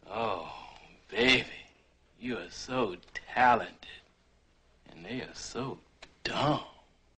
Oh, baby, you are so talented, and they are so dumb.